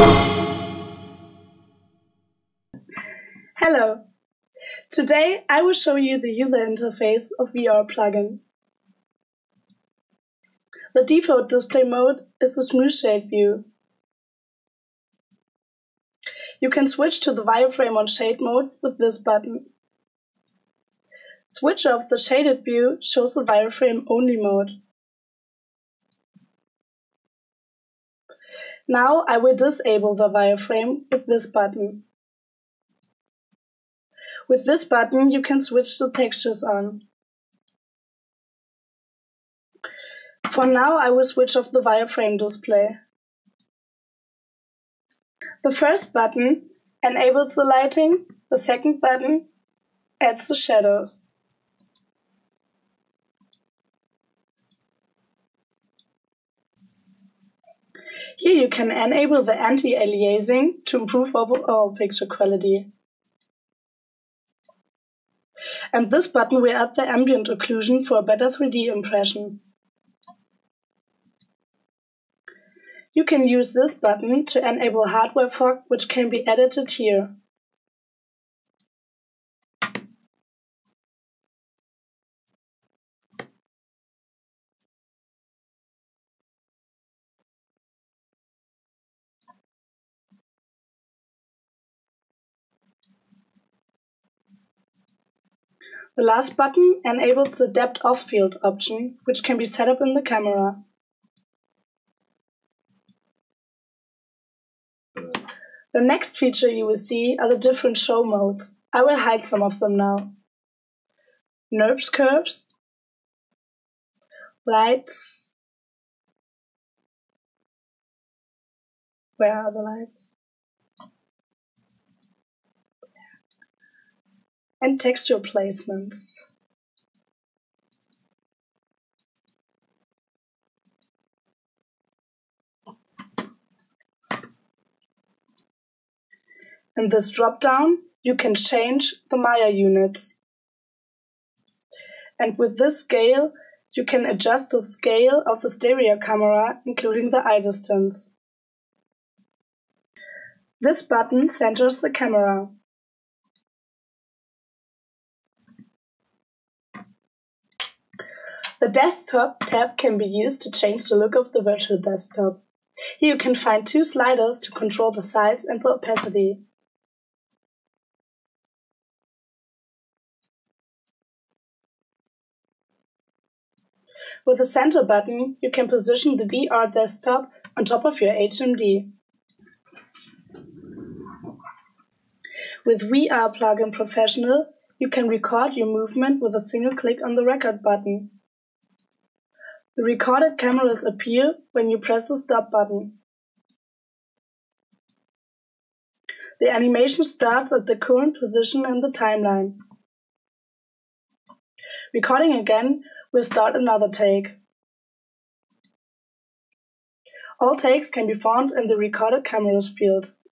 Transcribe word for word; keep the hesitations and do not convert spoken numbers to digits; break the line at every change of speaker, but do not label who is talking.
Hello! Today I will show you the user interface of V R plugin. The default display mode is the smooth shade view. You can switch to the wireframe on shade mode with this button. Switch off the shaded view shows the wireframe only mode. Now I will disable the wireframe with this button. With this button you can switch the textures on. For now I will switch off the wireframe display. The first button enables the lighting, the second button adds the shadows. Here you can enable the anti-aliasing to improve overall picture quality. And this button will add the ambient occlusion for a better three D impression. You can use this button to enable hardware fog, which can be edited here. The last button enables the depth of field option, which can be set up in the camera. The next feature you will see are the different show modes. I will hide some of them now. NURBS curves, lights. Where are the lights? And texture placements. In this drop-down, you can change the Maya units. And with this scale, you can adjust the scale of the stereo camera, including the eye distance. This button centers the camera. The Desktop tab can be used to change the look of the virtual desktop. Here you can find two sliders to control the size and the opacity. With the center button, you can position the V R desktop on top of your H M D. With V R Plugin Professional, you can record your movement with a single click on the record button. The recorded cameras appear when you press the stop button. The animation starts at the current position in the timeline. Recording again will start another take. All takes can be found in the recorded cameras field.